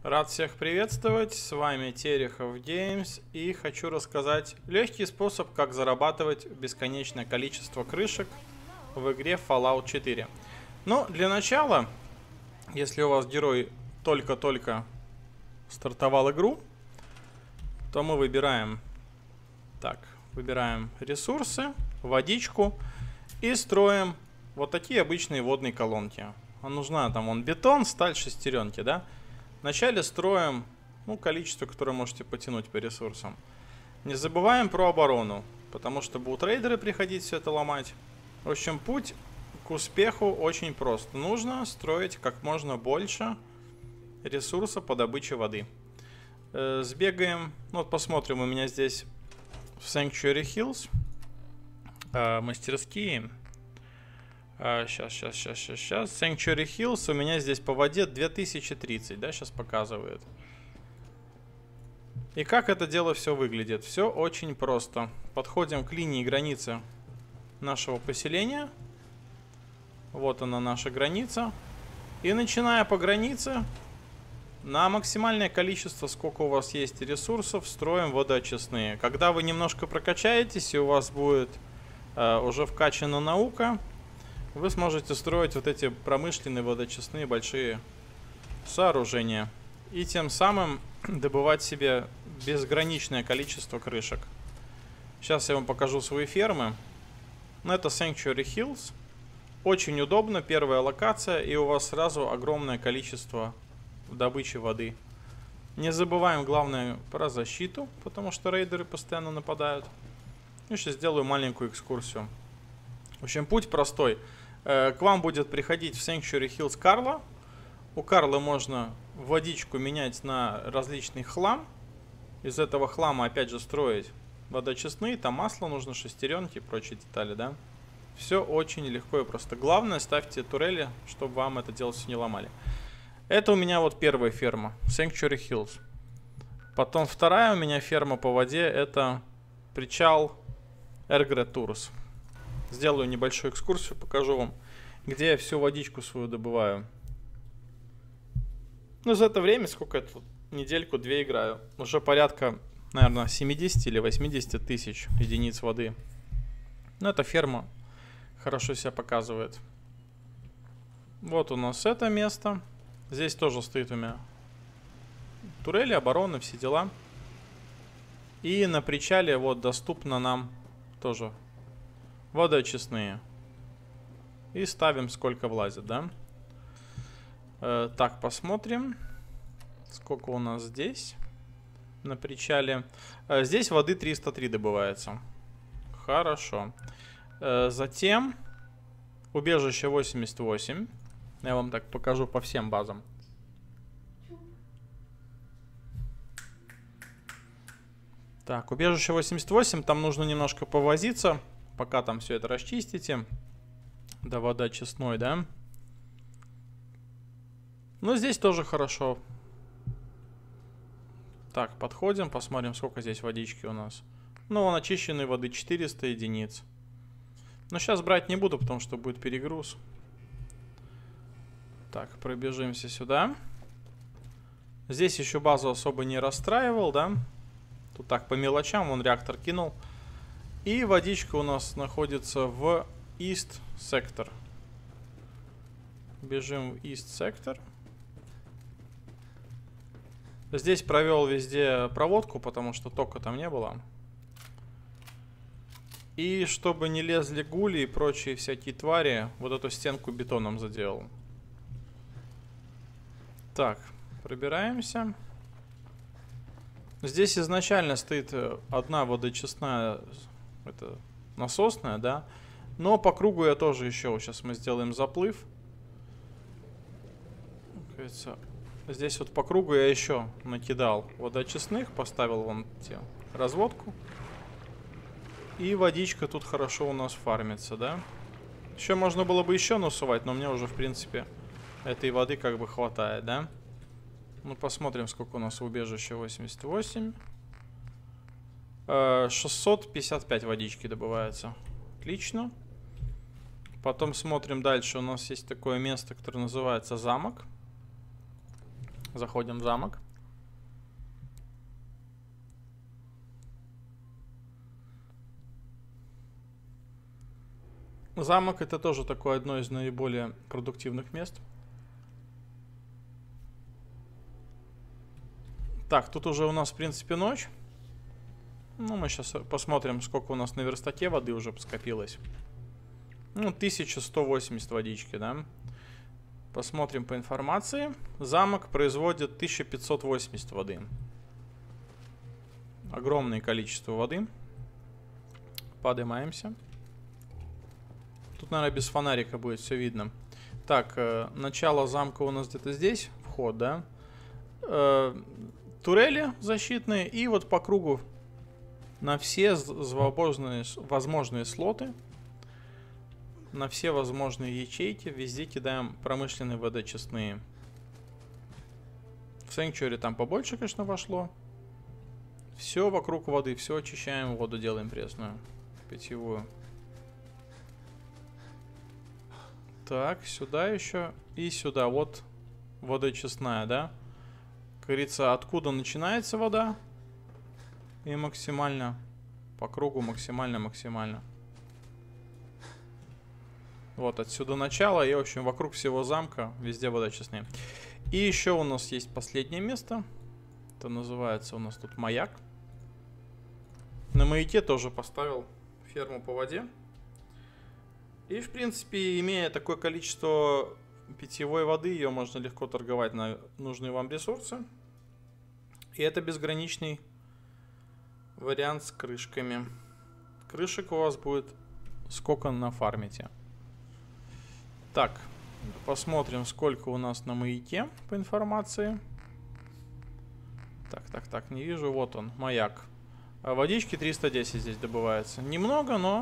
Рад всех приветствовать, с вами Терехов Games, и хочу рассказать легкий способ, как зарабатывать бесконечное количество крышек в игре Fallout 4. Но для начала, если у вас герой только-только стартовал игру, то мы выбираем ресурсы, водичку и строим вот такие обычные водные колонки. А нужна там бетон, сталь, шестеренки, да? Вначале строим количество, которое можете потянуть по ресурсам. Не забываем про оборону, потому что будут рейдеры приходить все это ломать. В общем, путь к успеху очень прост. Нужно строить как можно больше ресурсов по добыче воды. Сбегаем, посмотрим, у меня здесь в Sanctuary Hills мастерские. Сейчас. Sanctuary Hills у меня здесь по воде 2030, да, сейчас показывает. И как это дело все выглядит? Все очень просто. Подходим к линии границы нашего поселения. Вот она, наша граница. И начиная по границе, на максимальное количество, сколько у вас есть ресурсов, строим водоочистные. Когда вы немножко прокачаетесь и у вас будет уже вкачана наука, вы сможете строить вот эти промышленные водоочистные большие сооружения. И тем самым добывать себе безграничное количество крышек. Сейчас я вам покажу свои фермы. Это Sanctuary Hills. Очень удобно, первая локация, и у вас сразу огромное количество добычи воды. Не забываем, главное, про защиту, потому что рейдеры постоянно нападают. И сейчас сделаю маленькую экскурсию. В общем, путь простой. К вам будет приходить в Sanctuary Hills Карла. У Карлы можно водичку менять на различный хлам. Из этого хлама опять же строить водоочистные. Там масло нужно, шестеренки и прочие детали, да. Все очень легко и просто. Главное, ставьте турели, чтобы вам это дело все не ломали. Это у меня вот первая ферма, Sanctuary Hills. Потом вторая у меня ферма по воде, это причал Эргрет Турс. Сделаю небольшую экскурсию, покажу вам, где я всю водичку свою добываю. За это время, сколько я тут, недельку-две играю, уже порядка, наверное, 70 или 80 тысяч единиц воды. Эта ферма хорошо себя показывает. Вот у нас это место. Здесь тоже стоит у меня турели, обороны, все дела. И на причале вот доступно нам тоже водоочистные. И ставим, сколько влазит, да? Так, посмотрим, сколько у нас здесь на причале. Здесь воды 303 добывается. Хорошо. Затем убежище 88. Я вам так покажу по всем базам. Так, убежище 88. Там нужно немножко повозиться, пока там все это расчистите. До водоочистной, да? Но здесь тоже хорошо. Так, подходим, посмотрим, сколько здесь водички у нас. Очищенной воды 400 единиц. Но сейчас брать не буду, потому что будет перегруз. Так, пробежимся сюда. Здесь еще базу особо не расстраивал, да? Тут так по мелочам, вон реактор кинул. И водичка у нас находится в East Sector. Бежим в East Sector. Здесь провел везде проводку, потому что тока там не было. И чтобы не лезли гули и прочие всякие твари, вот эту стенку бетоном заделал. Так, пробираемся. Здесь изначально стоит одна водоочистная, это насосная, да. Но по кругу я тоже еще, сейчас мы сделаем заплыв. Здесь вот по кругу я еще накидал водоочистных, поставил вон те разводку. И водичка тут хорошо у нас фармится, да. Еще можно было бы еще насувать, но мне уже в принципе этой воды как бы хватает, да. Посмотрим, сколько у нас в убежище 88. 655 водички добывается. Отлично. Потом смотрим дальше. У нас есть такое место, которое называется замок. Заходим в замок. Замок — это тоже такое одно из наиболее продуктивных мест. Так, тут уже у нас, в принципе, ночь. Ну, мы сейчас посмотрим, сколько у нас на верстаке воды уже скопилось. Ну, 1180 водички, да. Посмотрим по информации. Замок производит 1580 воды. Огромное количество воды. Поднимаемся. Тут, наверное, без фонарика будет все видно. Так, начало замка у нас где-то здесь. Вход, да. Турели защитные. И вот по кругу на все возможные слоты, на все возможные ячейки везде кидаем промышленные водочистные. В Sanctuary там побольше, конечно, вошло. Все вокруг воды, все очищаем, воду делаем пресную, питьевую. Так, сюда еще и сюда. Вот водочистная, да? Как говорится, откуда начинается вода. И максимально по кругу, максимально. Вот отсюда начало. И, в общем, вокруг всего замка везде водочистные. И еще у нас есть последнее место. Это называется у нас тут маяк. На маяке тоже поставил ферму по воде. И, в принципе, имея такое количество питьевой воды, ее можно легко торговать на нужные вам ресурсы. И это безграничный вариант с крышками. Крышек у вас будет сколько нафармите. Так, посмотрим, сколько у нас на маяке по информации. Так, не вижу. Вот он, маяк. Водички 310 здесь добывается. Немного, но...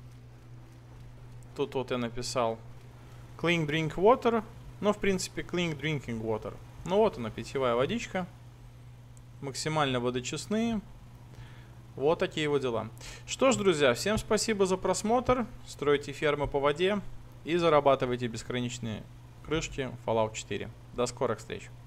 Тут вот я написал Clean Drink Water. Но, в принципе, Clean Drinking Water. Ну вот она, питьевая водичка. Максимально водочистные. Вот такие вот дела. Что ж, друзья, всем спасибо за просмотр. Стройте фермы по воде и зарабатывайте бесконечные крышки Fallout 4. До скорых встреч.